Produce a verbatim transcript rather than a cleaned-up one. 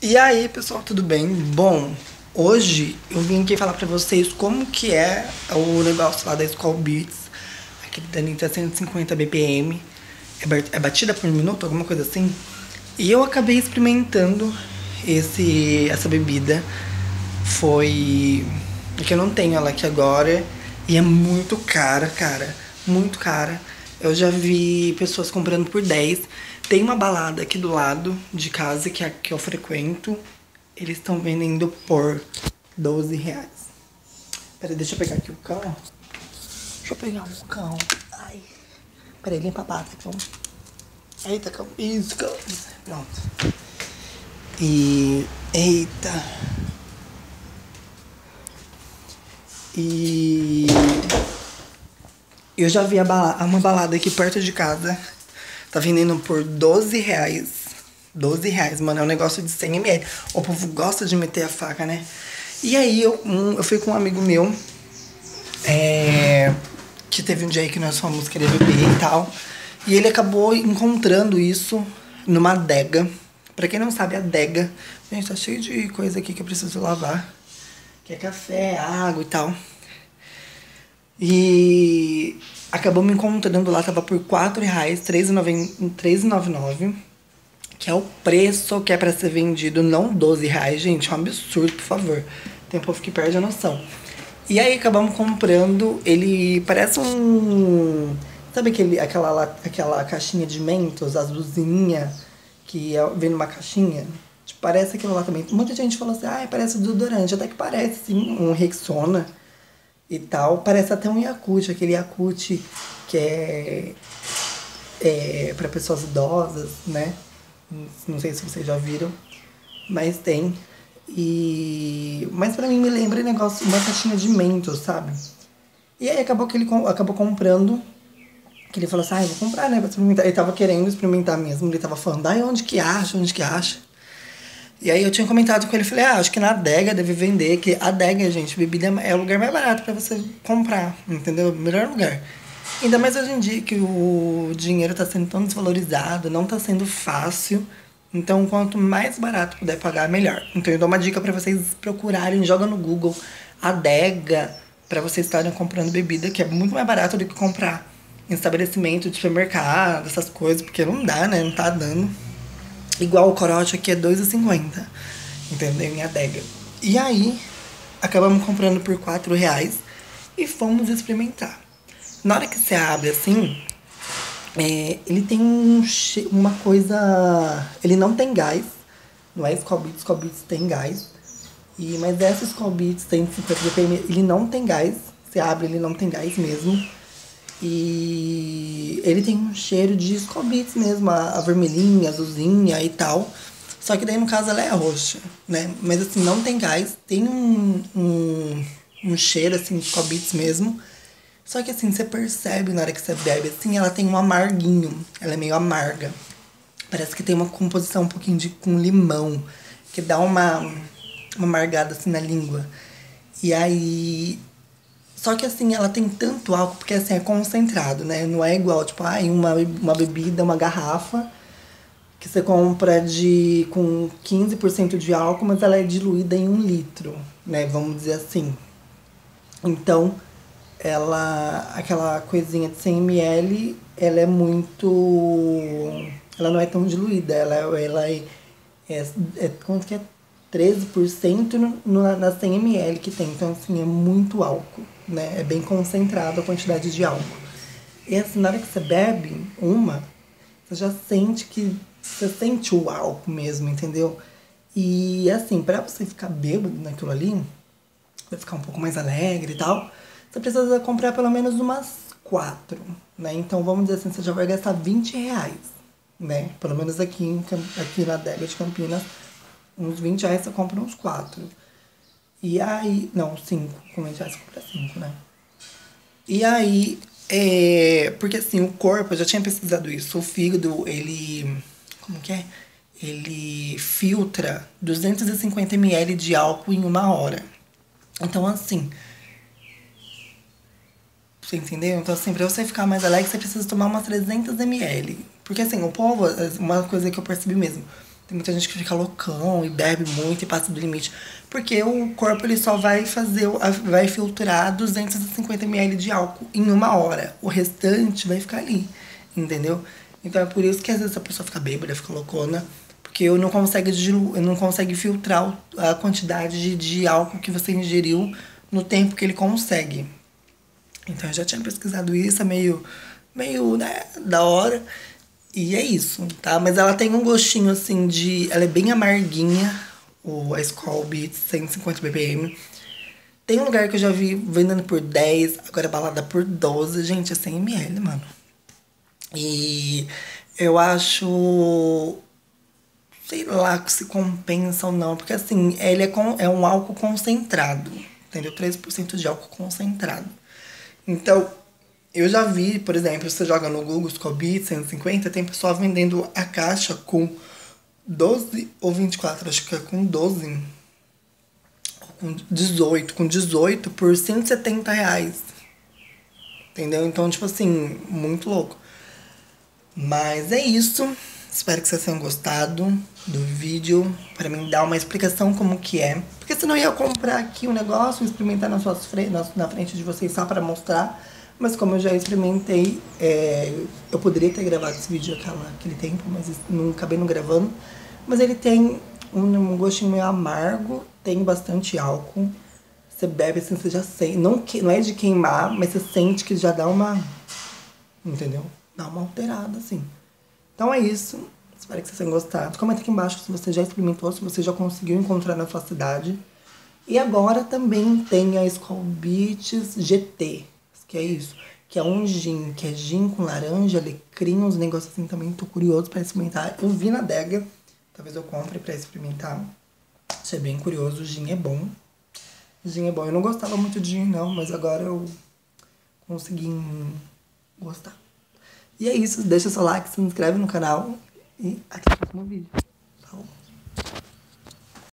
E aí, pessoal, tudo bem? Bom, hoje eu vim aqui falar pra vocês como que é o negócio lá da Skol Beats. Aquele da Anitta cento e cinquenta B P M. É ba- é batida por minuto, alguma coisa assim. E eu acabei experimentando esse, essa bebida. Foi... É que eu não tenho ela aqui agora. E é muito cara, cara. Muito cara. Eu já vi pessoas comprando por dez. Tem uma balada aqui do lado de casa que, é a que eu frequento. Eles estão vendendo por doze reais. Peraí, deixa eu pegar aqui o cão. Deixa eu pegar o cão. Ai. Peraí, limpa a pata, cão. Eita, cão. Isso, cão. Pronto. E... Eita. E... Eu já vi a bala- uma balada aqui perto de casa. Tá vendendo por doze reais. doze reais, mano. É um negócio de cem mililitros. O povo gosta de meter a faca, né? E aí, eu, um, eu fui com um amigo meu. É, que teve um dia aí que nós fomos querer beber e tal. E ele acabou encontrando isso numa adega. Pra quem não sabe, a adega... Gente, tá cheio de coisa aqui que eu preciso lavar. Que é café, água e tal. E acabou me encontrando lá, tava por quatro reais, três reais e noventa e nove. Que é o preço que é pra ser vendido, não doze reais, gente. É um absurdo, por favor. Tem povo que perde a noção. E aí acabamos comprando, ele parece um... Sabe aquele, aquela, la- aquela caixinha de Mentos, azulzinha, que é- vem numa caixinha? Tipo, parece aquilo lá também. Muita gente falou assim, ah, parece desodorante. Até que parece, sim, um Rexona e tal. Parece até um Yakult, aquele Yakult que é, é para pessoas idosas, né? Não sei se vocês já viram, mas tem. E... Mas pra mim me lembra um negócio, uma caixinha de Mentos, sabe? E aí acabou que ele com- acabou comprando, que ele falou assim, ah, eu vou comprar, né, pra experimentar. Ele tava querendo experimentar mesmo, ele tava falando, ai, onde que acha, onde que acha? E aí eu tinha comentado com ele, falei, ah, acho que na adega deve vender, que a adega, gente, bebida é o lugar mais barato pra você comprar, entendeu? O melhor lugar. Ainda mais hoje em dia que o dinheiro tá sendo tão desvalorizado, não tá sendo fácil. Então, quanto mais barato puder pagar, melhor. Então, eu dou uma dica pra vocês procurarem, joga no Google adega, pra vocês estarem comprando bebida, que é muito mais barato do que comprar em estabelecimento de supermercado, essas coisas, porque não dá, né? Não tá dando. Igual o corote aqui é dois e cinquenta, entendeu? Em adega. E aí, acabamos comprando por quatro reais e fomos experimentar. Na hora que você abre assim, é, ele tem um, che- uma coisa... Ele não tem gás, não é Skol Beats, Skol Beats tem gás. E, mas essa Skol Beats tem cinquenta B P M, ele não tem gás. Você abre, ele não tem gás mesmo. E ele tem um cheiro de Skol Beats mesmo, a, a vermelhinha, azulzinha e tal. Só que daí no caso ela é roxa, né? Mas assim, não tem gás, tem um, um, um cheiro assim de Skol Beats mesmo. Só que assim, você percebe na hora que você bebe, assim, ela tem um amarguinho. Ela é meio amarga. Parece que tem uma composição um pouquinho de com limão, que dá uma, uma amargada assim na língua. E aí só que assim, ela tem tanto álcool, porque assim, é concentrado, né? Não é igual, tipo, ah, uma, uma bebida, uma garrafa, que você compra de, com quinze por cento de álcool, mas ela é diluída em um litro, né? Vamos dizer assim. Então, ela, aquela coisinha de cem mililitros, ela é muito... Ela não é tão diluída, ela, ela é, é, é... Quanto que é? treze por cento no, no, na cem mililitros que tem. Então, assim, é muito álcool, né? É bem concentrado a quantidade de álcool. E assim, na hora que você bebe uma, você já sente que... Você sente o álcool mesmo, entendeu? E, assim, pra você ficar bêbado naquilo ali, pra ficar um pouco mais alegre e tal, você precisa comprar pelo menos umas quatro, né? Então, vamos dizer assim, você já vai gastar vinte reais, né? Pelo menos aqui, em, Cam- aqui na adega de Campinas, uns vinte reais você compra uns quatro. E aí... Não, cinco. Com vinte reais você compra cinco, né? E aí... É, porque assim, o corpo, eu já tinha pesquisado isso. O fígado, ele... Como que é? Ele filtra duzentos e cinquenta mililitros de álcool em uma hora. Então, assim... Você entendeu? Então, assim, pra você ficar mais alegre, você precisa tomar umas trezentos mililitros. Porque, assim, o povo... Uma coisa que eu percebi mesmo... Tem muita gente que fica loucão e bebe muito e passa do limite. Porque o corpo ele só vai fazer, vai filtrar duzentos e cinquenta mililitros de álcool em uma hora. O restante vai ficar ali, entendeu? Então é por isso que às vezes a pessoa fica bêbada, fica loucona. Porque eu não consegue, dilu- eu não consegue filtrar a quantidade de, de álcool que você ingeriu no tempo que ele consegue. Então eu já tinha pesquisado isso, é meio, meio, né, da hora. E é isso, tá? Mas ela tem um gostinho assim de. Ela é bem amarguinha, o, a Skol Beats cento e cinquenta ppm. Tem um lugar que eu já vi vendendo por dez, agora balada por doze. Gente, é cem mililitros, mano. E eu acho. Sei lá se compensa ou não, porque assim, ele é, com, é um álcool concentrado, entendeu? Treze por cento de álcool concentrado. Então, eu já vi, por exemplo, você joga no Google Skol Beats cento e cinquenta, tem pessoal vendendo a caixa com doze ou vinte e quatro, acho que é com doze, ou com dezoito, com dezoito por cento e setenta reais. Entendeu? Então, tipo assim, muito louco. Mas é isso. Espero que vocês tenham gostado do vídeo. Para mim dar uma explicação como que é. Porque senão eu ia comprar aqui um negócio, experimentar na, suas fre na, na frente de vocês só para mostrar. Mas como eu já experimentei, é, eu poderia ter gravado esse vídeo aquela, aquele tempo, mas não acabei não gravando. Mas ele tem um, um gostinho meio amargo, tem bastante álcool. Você bebe assim, você já sente. Não, que, não é de queimar, mas você sente que já dá uma. Entendeu? Dá uma alterada, assim. Então é isso. Espero que vocês tenham gostado. Comenta aqui embaixo se você já experimentou, se você já conseguiu encontrar na sua cidade. E agora também tem a Skol Beats G T. Que é isso. Que é um gin. Que é gin com laranja, alecrim, uns negócios assim também. Tô curioso pra experimentar. Eu vi na adega. Talvez eu compre pra experimentar. Achei bem curioso. O gin é bom. O gin é bom. Eu não gostava muito de gin, não. Mas agora eu consegui gostar. E é isso, deixa seu like, se inscreve no canal e até o próximo vídeo. Falou!